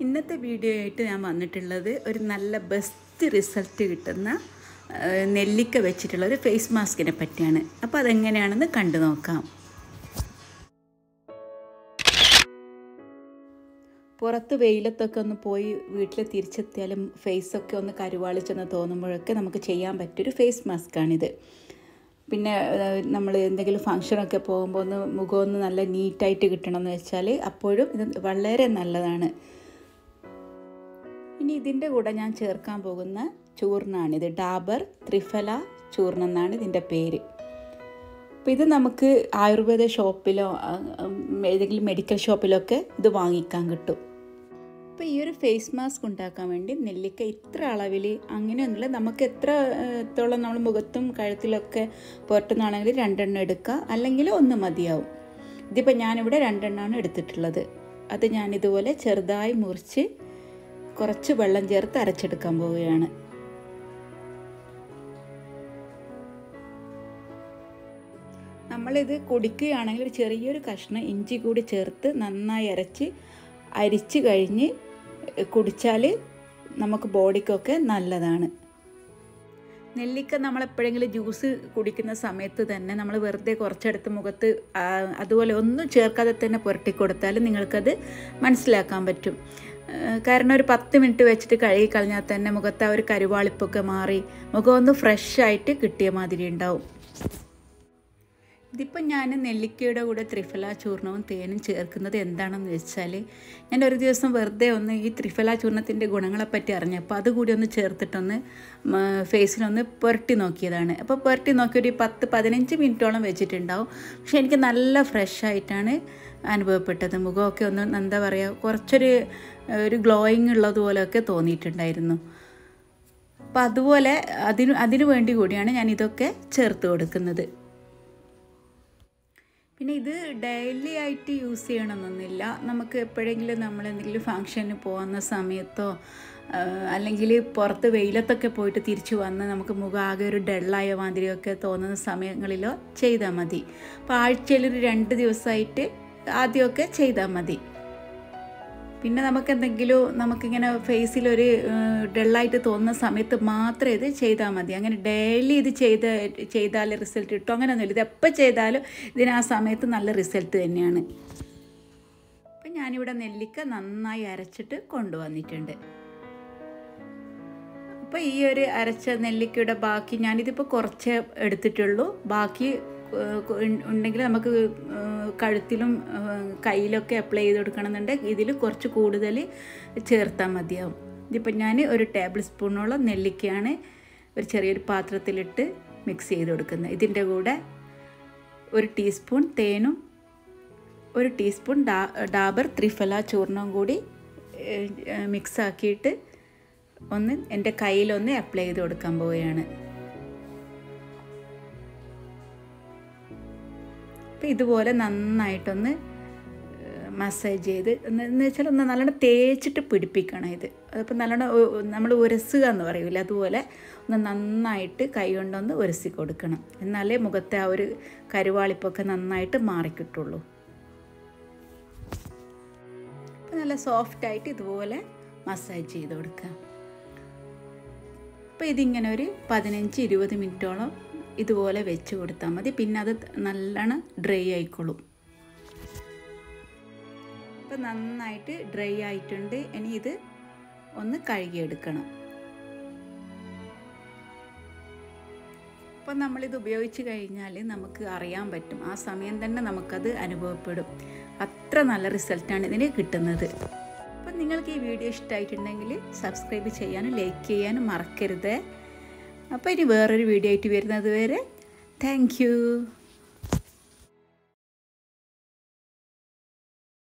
ഇന്നത്തെ വീഡിയോ ആയിട്ട് ഞാൻ വന്നിട്ടുള്ളത് ഒരു നല്ല ബെസ്റ്റ് റിസൾട്ട് കിട്ടുന്ന നെല്ലിക്ക വെച്ചിട്ടുള്ള ഒരു ഫേസ് മാസ്കിനെ പറ്റിയാണ്. അപ്പോൾ അതെങ്ങനെയാണെന്ന് കണ്ടു നോക്കാം. പുറത്ത് വെയിലത്തൊക്കെ ഒന്ന് പോയി വീട്ടിൽ തിരിച്ചെത്തിയാലും ഫേസൊക്കെ ഒന്ന് കരുവാളിച്ചെന്ന് തോന്നുമ്പോഴൊക്കെ നമുക്ക് ചെയ്യാൻ പറ്റിയൊരു ഫേസ് മാസ്കാണിത്. പിന്നെ നമ്മൾ എന്തെങ്കിലും ഫങ്ഷനൊക്കെ പോകുമ്പോൾ ഒന്ന് മുഖമൊന്ന് നല്ല നീറ്റായിട്ട് കിട്ടണമെന്ന് വെച്ചാൽ അപ്പോഴും ഇത് വളരെ നല്ലതാണ്. ഇനി ഇതിൻ്റെ കൂടെ ഞാൻ ചേർക്കാൻ പോകുന്ന ചൂർണ്ണമാണിത്. ഡാബർ ത്രിഫല ചൂർണ്ണം എന്നാണ് ഇതിൻ്റെ പേര്. അപ്പോൾ ഇത് നമുക്ക് ആയുർവേദ ഷോപ്പിലോ ഏതെങ്കിലും മെഡിക്കൽ ഷോപ്പിലൊക്കെ ഇത് വാങ്ങിക്കാൻ കിട്ടും. അപ്പോൾ ഈ ഒരു ഫേസ് മാസ്ക് ഉണ്ടാക്കാൻ വേണ്ടി നെല്ലിക്ക ഇത്ര അളവിൽ അങ്ങനെയൊന്നുമില്ല, നമുക്ക് എത്രത്തോളം നമ്മൾ മുഖത്തും കഴുത്തിലൊക്കെ പുരട്ടുന്നതാണെങ്കിൽ 2 എണ്ണം എടുക്കുക, അല്ലെങ്കിൽ 1 മതിയാവും. ഇതിപ്പോൾ ഞാനിവിടെ 2 എണ്ണമാണ് എടുത്തിട്ടുള്ളത്. അത് ഞാനിതുപോലെ ചെറുതായി മുറിച്ച് കുറച്ച് വെള്ളം ചേർത്ത് അരച്ചെടുക്കാൻ പോവുകയാണ്. നമ്മളിത് കുടിക്കുകയാണെങ്കിൽ ഒരു ചെറിയൊരു കഷ്ണം ഇഞ്ചി കൂടി ചേർത്ത് നന്നായി അരിച്ച് കഴിഞ്ഞ് കുടിച്ചാൽ നമുക്ക് ബോഡിക്കൊക്കെ നല്ലതാണ്. നെല്ലിക്ക നമ്മളെപ്പോഴെങ്കിലും ജ്യൂസ് കുടിക്കുന്ന സമയത്ത് തന്നെ നമ്മൾ വെറുതെ കുറച്ചെടുത്ത് മുഖത്ത് അതുപോലെ ഒന്നും ചേർക്കാതെ തന്നെ പുരട്ടിക്കൊടുത്താൽ നിങ്ങൾക്കത് മനസ്സിലാക്കാൻ പറ്റും. കാരണം ഒരു 10 മിനിറ്റ് വെച്ചിട്ട് കഴുകി കളഞ്ഞാൽ തന്നെ മുഖത്ത് ആ ഒരു കരുവാളിപ്പൊക്കെ മാറി മുഖം ഒന്ന് ഫ്രഷായിട്ട് കിട്ടിയ മാതിരി ഉണ്ടാവും. ഇതിപ്പോൾ ഞാൻ നെല്ലിക്കയുടെ കൂടെ ത്രിഫല ചൂർണവും തേനും ചേർക്കുന്നത് എന്താണെന്ന് വെച്ചാൽ, ഞാൻ ഒരു ദിവസം വെറുതെ ഒന്ന് ഈ ത്രിഫല ചൂർണത്തിൻ്റെ ഗുണങ്ങളെപ്പറ്റി അറിഞ്ഞപ്പോൾ അതുകൂടി ഒന്ന് ചേർത്തിട്ടൊന്ന് ഫേസിലൊന്ന് പുരട്ടി നോക്കിയതാണ്. അപ്പോൾ പുരട്ടി നോക്കി ഒരു 10-15 മിനിറ്റോളം വെച്ചിട്ടുണ്ടാവും. പക്ഷേ എനിക്ക് നല്ല ഫ്രഷായിട്ടാണ് അനുഭവപ്പെട്ടത്. മുഖമൊക്കെ ഒന്ന് എന്താ പറയുക, കുറച്ചൊരു ഗ്ലോയിങ് ഉള്ളതുപോലെയൊക്കെ തോന്നിയിട്ടുണ്ടായിരുന്നു. അപ്പോൾ അതുപോലെ അതിനു വേണ്ടി കൂടിയാണ് ഞാൻ ഇതൊക്കെ ചേർത്ത് കൊടുക്കുന്നത്. പിന്നെ ഇത് ഡെയിലി ആയിട്ട് യൂസ് ചെയ്യണമെന്നൊന്നുമില്ല. നമുക്ക് എപ്പോഴെങ്കിലും നമ്മളെന്തെങ്കിലും ഫങ്ഷന് പോകുന്ന സമയത്തോ അല്ലെങ്കിൽ പുറത്ത് വെയിലത്തൊക്കെ പോയിട്ട് തിരിച്ചു വന്ന് നമുക്ക് മുഖം ആകെ ഒരു ഡള്ളായ മാതിരിയൊക്കെ തോന്നുന്ന സമയങ്ങളിലോ ചെയ്താൽ മതി. അപ്പോൾ ആഴ്ചയിൽ ഒരു 2 ദിവസമായിട്ട് ആദ്യമൊക്കെ ചെയ്താൽ മതി. പിന്നെ നമുക്കിങ്ങനെ ഫേസിലൊരു ഡള്ളായിട്ട് തോന്നുന്ന സമയത്ത് മാത്രം ഇത് ചെയ്താൽ മതി. അങ്ങനെ ഡെയിലി ഇത് ചെയ്താൽ റിസൾട്ട് കിട്ടും അങ്ങനെയൊന്നുമില്ല. ഇത് എപ്പോൾ ചെയ്താലും ഇതിന് ആ സമയത്ത് നല്ല റിസൾട്ട് തന്നെയാണ്. അപ്പം ഞാനിവിടെ നെല്ലിക്ക നന്നായി അരച്ചിട്ട് കൊണ്ടുവന്നിട്ടുണ്ട്. അപ്പോൾ ഈ ഒരു അരച്ച നെല്ലിക്കയുടെ ബാക്കി ഞാനിതിപ്പോൾ കുറച്ച് എടുത്തിട്ടുള്ളൂ. ബാക്കി ഉണ്ടെങ്കിൽ നമുക്ക് കഴുത്തിലും കയ്യിലൊക്കെ അപ്ലൈ ചെയ്ത് കൊടുക്കണമെന്നുണ്ടെങ്കിൽ ഇതിൽ കുറച്ച് കൂടുതൽ ചേർത്താൽ മതിയാവും. ഇതിപ്പോൾ ഞാൻ ഒരു ടേബിൾ സ്പൂണോളം നെല്ലിക്കയാണ് ഒരു ചെറിയൊരു പാത്രത്തിലിട്ട് മിക്സ് ചെയ്ത് കൊടുക്കുന്നത്. ഇതിൻ്റെ കൂടെ 1 ടീസ്പൂൺ തേനും 1 ടീസ്പൂൺ ഡാബർ ത്രിഫല ചൂർണ്ണവും കൂടി മിക്സാക്കിയിട്ട് ഒന്ന് എൻ്റെ കയ്യിലൊന്ന് അപ്ലൈ ചെയ്ത് കൊടുക്കാൻ പോവുകയാണ്. അപ്പോൾ ഇതുപോലെ നന്നായിട്ടൊന്ന് മസാജ് ചെയ്ത് എന്ന് വെച്ചാൽ ഒന്ന് നല്ലോണം തേച്ചിട്ട് പിടിപ്പിക്കണം ഇത്. അതിപ്പോൾ നല്ലോണം നമ്മൾ ഉരസുക എന്ന് പറയൂല, അതുപോലെ ഒന്ന് നന്നായിട്ട് കൈ കൊണ്ടൊന്ന് ഉരസി കൊടുക്കണം. എന്നാലേ മുഖത്തെ ആ ഒരു കരുവാളിപ്പൊക്കെ നന്നായിട്ട് മാറിക്കിട്ടുള്ളൂ. അപ്പോൾ നല്ല സോഫ്റ്റായിട്ട് ഇതുപോലെ മസാജ് ചെയ്ത് കൊടുക്കുക. അപ്പോൾ ഇതിങ്ങനെ ഒരു 15-20 മിനിറ്റോളം ഇതുപോലെ വെച്ച് കൊടുത്താൽ മതി. പിന്നെ അത് നല്ലോണം ഡ്രൈ ആയിക്കോളും. അപ്പോൾ നന്നായിട്ട് ഡ്രൈ ആയിട്ടുണ്ട്. ഇനി ഇത് ഒന്ന് കഴുകിയെടുക്കണം. അപ്പോൾ നമ്മളിത് ഉപയോഗിച്ച് കഴിഞ്ഞാൽ നമുക്ക് അറിയാൻ പറ്റും, ആ സമയം തന്നെ നമുക്കത് അനുഭവപ്പെടും. അത്ര നല്ല റിസൾട്ടാണ് ഇതിന് കിട്ടുന്നത്. അപ്പം നിങ്ങൾക്ക് ഈ വീഡിയോ ഇഷ്ടമായിട്ടുണ്ടെങ്കിൽ സബ്സ്ക്രൈബ് ചെയ്യാനും ലൈക്ക് ചെയ്യാനും മറക്കരുത്. അപ്പോൾ ഇനി വേറൊരു വീഡിയോ ആയിട്ട് വരുന്നത് വരെ താങ്ക് യു.